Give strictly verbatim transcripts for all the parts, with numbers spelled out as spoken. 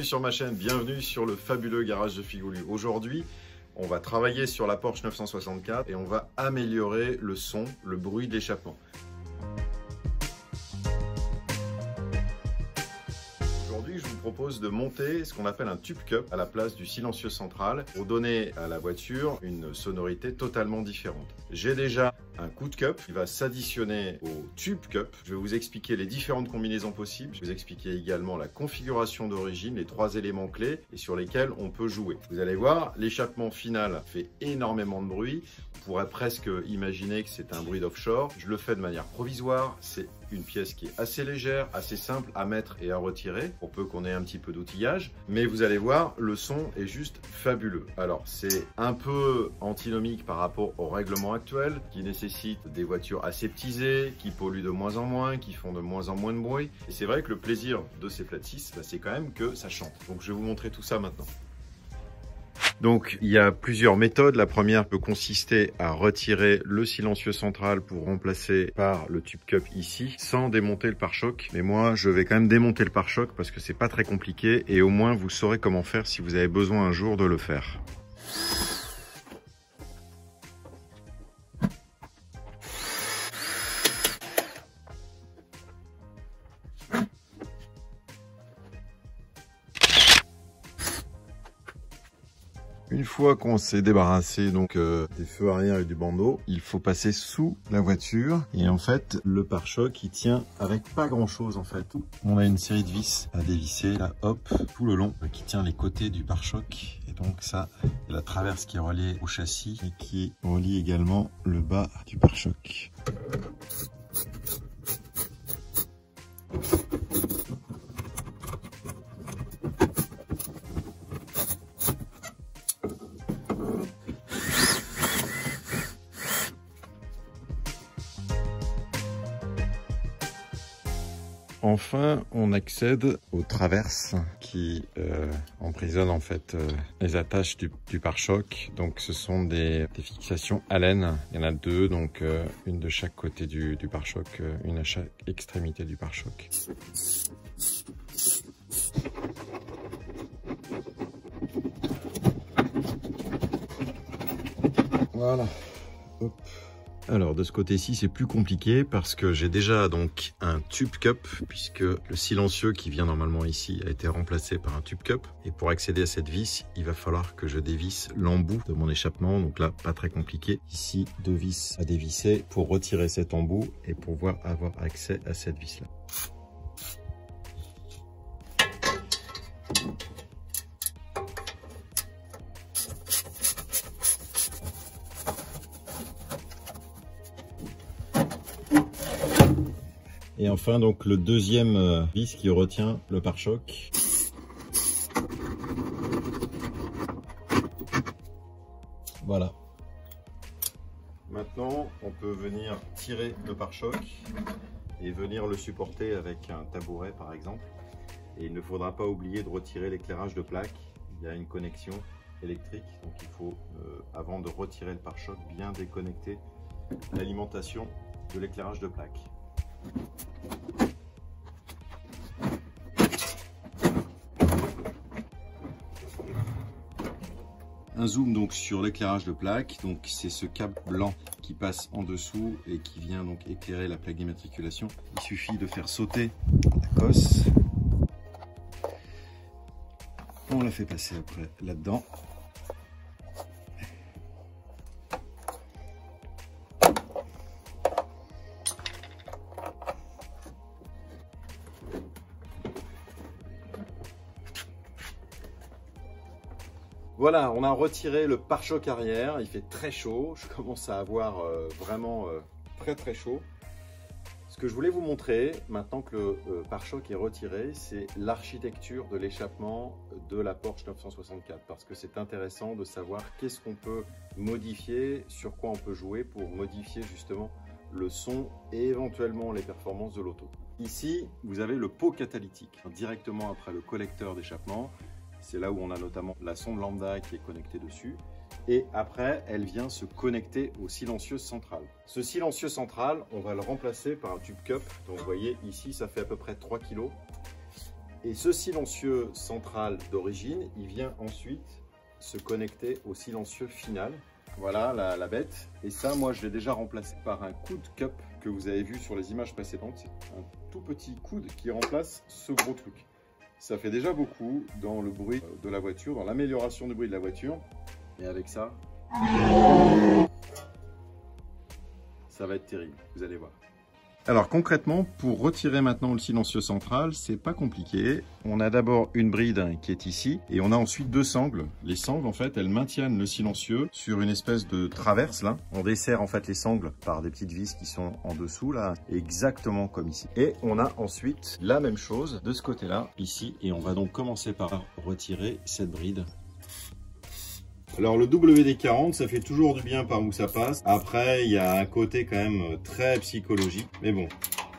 Bienvenue sur ma chaîne, bienvenue sur le fabuleux garage de Figouliou. Aujourd'hui, on va travailler sur la Porsche neuf cent soixante-quatre et on va améliorer le son, le bruit de l'échappement. Aujourd'hui, je vous propose de monter ce qu'on appelle un tube cup à la place du silencieux central pour donner à la voiture une sonorité totalement différente. J'ai déjà un coup de cup qui va s'additionner au tube cup. Je vais vous expliquer les différentes combinaisons possibles. Je vais vous expliquer également la configuration d'origine, les trois éléments clés et sur lesquels on peut jouer. Vous allez voir, l'échappement final fait énormément de bruit. On pourrait presque imaginer que c'est un bruit d'offshore. Je le fais de manière provisoire. C'est une pièce qui est assez légère, assez simple à mettre et à retirer, pour peu qu'on ait un petit peu d'outillage. Mais vous allez voir, le son est juste fabuleux. Alors, c'est un peu antinomique par rapport au règlement actuel, qui nécessite des voitures aseptisées, qui polluent de moins en moins, qui font de moins en moins de bruit. Et c'est vrai que le plaisir de ces Flat six, bah, c'est quand même que ça chante. Donc, je vais vous montrer tout ça maintenant. Donc, il y a plusieurs méthodes. La première peut consister à retirer le silencieux central pour remplacer par le tube cup ici, sans démonter le pare-choc. Mais moi, je vais quand même démonter le pare-choc parce que c'est pas très compliqué et au moins vous saurez comment faire si vous avez besoin un jour de le faire. Une fois qu'on s'est débarrassé donc euh, des feux arrière et du bandeau, il faut passer sous la voiture et en fait le pare-choc il tient avec pas grand chose en fait. On a une série de vis à dévisser là, hop, tout le long qui tient les côtés du pare-choc et donc ça, la traverse qui est reliée au châssis et qui relie également le bas du pare-choc. Enfin, on accède aux traverses qui euh, emprisonnent en fait euh, les attaches du, du pare-choc. Donc, ce sont des, des fixations Allen. Il y en a deux, donc euh, une de chaque côté du, du pare-choc, euh, une à chaque extrémité du pare-choc. Voilà. Hop. Alors de ce côté-ci c'est plus compliqué parce que j'ai déjà donc un tube cup puisque le silencieux qui vient normalement ici a été remplacé par un tube cup et pour accéder à cette vis il va falloir que je dévisse l'embout de mon échappement, donc là pas très compliqué. Ici deux vis à dévisser pour retirer cet embout et pouvoir avoir accès à cette vis là. Et enfin donc le deuxième vis qui retient le pare-choc. Voilà. Maintenant on peut venir tirer le pare-choc et venir le supporter avec un tabouret par exemple. Et il ne faudra pas oublier de retirer l'éclairage de plaque. Il y a une connexion électrique, donc il faut, euh, avant de retirer le pare-choc, bien déconnecter l'alimentation de l'éclairage de plaque. Un zoom donc sur l'éclairage de plaque, donc c'est ce câble blanc qui passe en dessous et qui vient donc éclairer la plaque d'immatriculation. Il suffit de faire sauter la cosse. On la fait passer après là-dedans. Voilà, on a retiré le pare-choc arrière, il fait très chaud, je commence à avoir euh, vraiment euh, très très chaud. Ce que je voulais vous montrer, maintenant que le euh, pare-choc est retiré, c'est l'architecture de l'échappement de la Porsche neuf cent soixante-quatre, parce que c'est intéressant de savoir qu'est-ce qu'on peut modifier, sur quoi on peut jouer pour modifier justement le son et éventuellement les performances de l'auto. Ici, vous avez le pot catalytique, directement après le collecteur d'échappement. C'est là où on a notamment la sonde lambda qui est connectée dessus. Et après, elle vient se connecter au silencieux central. Ce silencieux central, on va le remplacer par un tube cup. Donc vous voyez, ici, ça fait à peu près trois kilos. Et ce silencieux central d'origine, il vient ensuite se connecter au silencieux final. Voilà la, la bête. Et ça, moi, je l'ai déjà remplacé par un coude cup que vous avez vu sur les images précédentes. C'est un tout petit coude qui remplace ce gros truc. Ça fait déjà beaucoup dans le bruit de la voiture, dans l'amélioration du bruit de la voiture. Et avec ça, ça va être terrible, vous allez voir. Alors concrètement, pour retirer maintenant le silencieux central, c'est pas compliqué. On a d'abord une bride qui est ici et on a ensuite deux sangles. Les sangles, en fait, elles maintiennent le silencieux sur une espèce de traverse là. On dessert en fait les sangles par des petites vis qui sont en dessous là, exactement comme ici. Et on a ensuite la même chose de ce côté-là, ici, et on va donc commencer par retirer cette bride. Alors le W D quarante, ça fait toujours du bien par où ça passe. Après, il y a un côté quand même très psychologique, mais bon.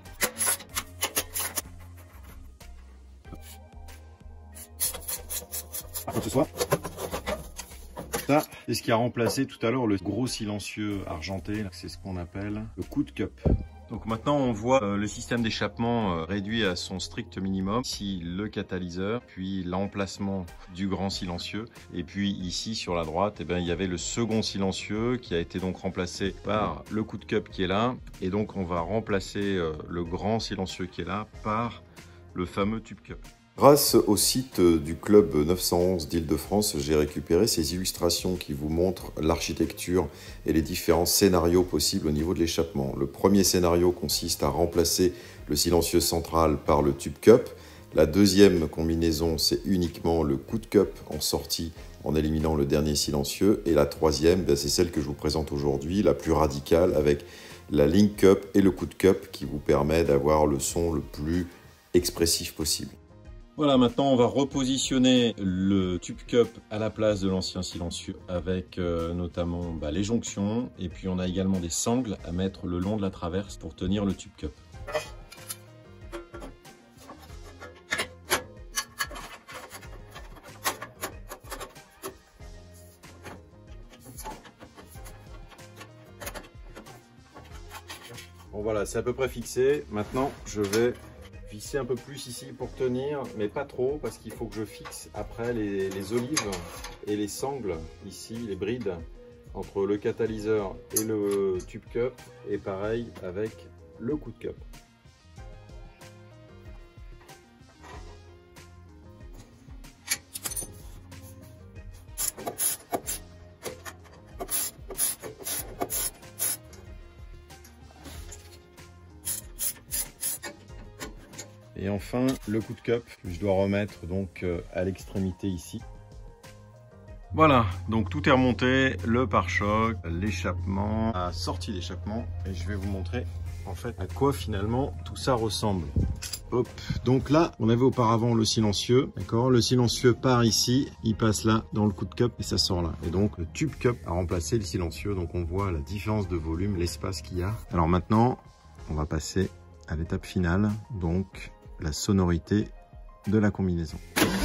Quoi que ce soit. Ça, c'est ce qui a remplacé tout à l'heure le gros silencieux argenté. C'est ce qu'on appelle le coude cup. Donc maintenant on voit euh, le système d'échappement euh, réduit à son strict minimum. Ici le catalyseur, puis l'emplacement du grand silencieux. Et puis ici sur la droite, eh bien, il y avait le second silencieux qui a été donc remplacé par le coude cup qui est là. Et donc on va remplacer euh, le grand silencieux qui est là par le fameux tube cup. Grâce au site du club neuf cent onze d'Île-de-France, j'ai récupéré ces illustrations qui vous montrent l'architecture et les différents scénarios possibles au niveau de l'échappement. Le premier scénario consiste à remplacer le silencieux central par le tube cup. La deuxième combinaison, c'est uniquement le coude cup en sortie en éliminant le dernier silencieux. Et la troisième, ben, c'est celle que je vous présente aujourd'hui, la plus radicale, avec la link cup et le coude cup qui vous permet d'avoir le son le plus expressif possible. Voilà, maintenant on va repositionner le tube cup à la place de l'ancien silencieux avec euh, notamment bah, les jonctions, et puis on a également des sangles à mettre le long de la traverse pour tenir le tube cup. Bon voilà, c'est à peu près fixé. Maintenant je vais visser un peu plus ici pour tenir, mais pas trop, parce qu'il faut que je fixe après les, les olives et les sangles, ici, les brides, entre le catalyseur et le tube cup, et pareil avec le coude cup. Et enfin, le coude cup que je dois remettre donc à l'extrémité ici. Voilà, donc tout est remonté, le pare-choc, l'échappement, la sortie d'échappement, et je vais vous montrer en fait à quoi finalement tout ça ressemble. Hop, donc là, on avait auparavant le silencieux, d'accord? Le silencieux part ici, il passe là dans le coude cup et ça sort là. Et donc le tube cup a remplacé le silencieux, donc on voit la différence de volume, l'espace qu'il y a. Alors maintenant, on va passer à l'étape finale, donc la sonorité de la combinaison.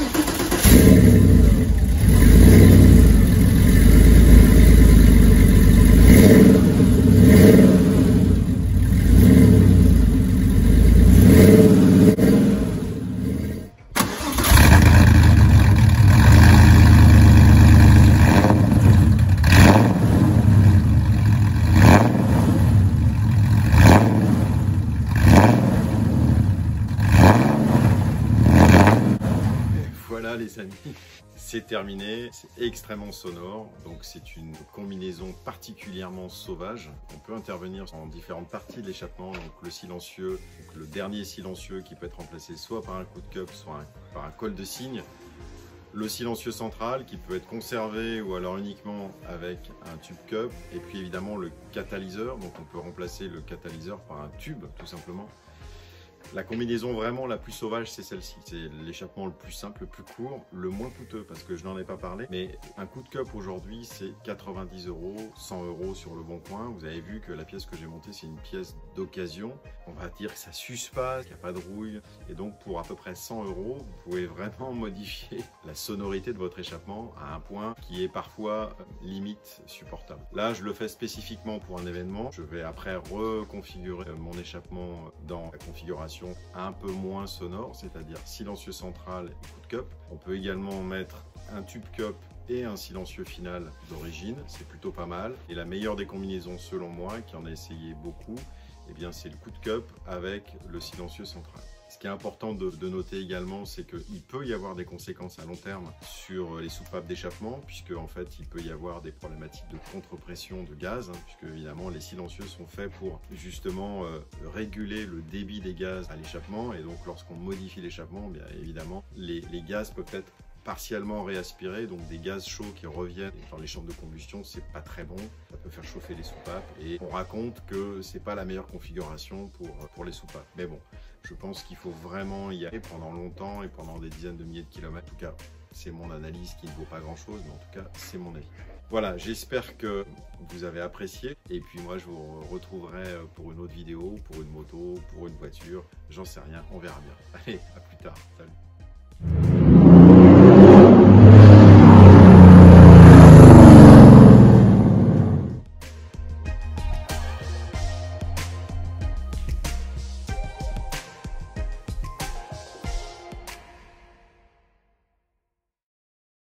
Voilà les amis, c'est terminé, c'est extrêmement sonore, donc c'est une combinaison particulièrement sauvage. On peut intervenir en différentes parties de l'échappement, donc le silencieux, donc le dernier silencieux qui peut être remplacé soit par un coude cup, soit un, par un col de cygne. Le silencieux central qui peut être conservé ou alors uniquement avec un tube cup, et puis évidemment le catalyseur, donc on peut remplacer le catalyseur par un tube tout simplement. La combinaison vraiment la plus sauvage, c'est celle-ci. C'est l'échappement le plus simple, le plus court, le moins coûteux, parce que je n'en ai pas parlé. Mais un coude cup aujourd'hui, c'est quatre-vingt-dix euros, cent euros sur le bon coin. Vous avez vu que la pièce que j'ai montée, c'est une pièce d'occasion. On va dire que ça s'use pas, qu'il n'y a pas de rouille. Et donc, pour à peu près cent euros, vous pouvez vraiment modifier la sonorité de votre échappement à un point qui est parfois limite supportable. Là, je le fais spécifiquement pour un événement. Je vais après reconfigurer mon échappement dans la configuration configuration un peu moins sonore, c'est-à-dire silencieux central et coup de cup. On peut également mettre un tube cup et un silencieux final d'origine, c'est plutôt pas mal. Et la meilleure des combinaisons selon moi, qui en a essayé beaucoup, eh bien c'est le coup de cup avec le silencieux central. Ce qui est important de, de noter également, c'est qu'il peut y avoir des conséquences à long terme sur les soupapes d'échappement, puisque en fait il peut y avoir des problématiques de contre-pression de gaz, hein, puisque évidemment les silencieux sont faits pour justement euh, réguler le débit des gaz à l'échappement, et donc lorsqu'on modifie l'échappement, bien évidemment les, les gaz peuvent être partiellement réaspirés, donc des gaz chauds qui reviennent dans les chambres de combustion, c'est pas très bon, ça peut faire chauffer les soupapes et on raconte que c'est pas la meilleure configuration pour, pour les soupapes. Mais bon, je pense qu'il faut vraiment y aller pendant longtemps et pendant des dizaines de milliers de kilomètres. En tout cas, c'est mon analyse qui ne vaut pas grand chose, mais en tout cas, c'est mon avis. Voilà, j'espère que vous avez apprécié et puis moi je vous retrouverai pour une autre vidéo, pour une moto, pour une voiture, j'en sais rien, on verra bien. Allez, à plus tard, salut.